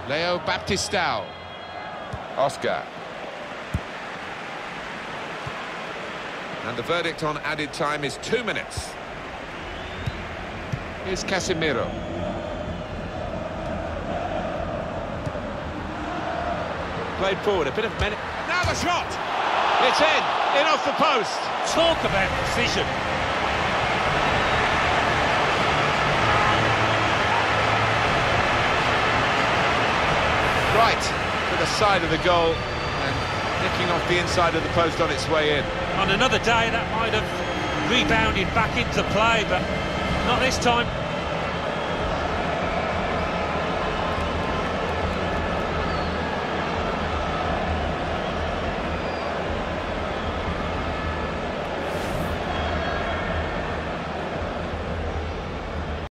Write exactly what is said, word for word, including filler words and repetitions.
Leo Baptistao. Oscar. And the verdict on added time is two minutes. Here's Casemiro. Played forward, a bit of minute. Now the shot! It's in, in off the post. Talk about precision. Right, to the side of the goal, and nicking off the inside of the post on its way in. On another day, that might have rebounded back into play, but not this time.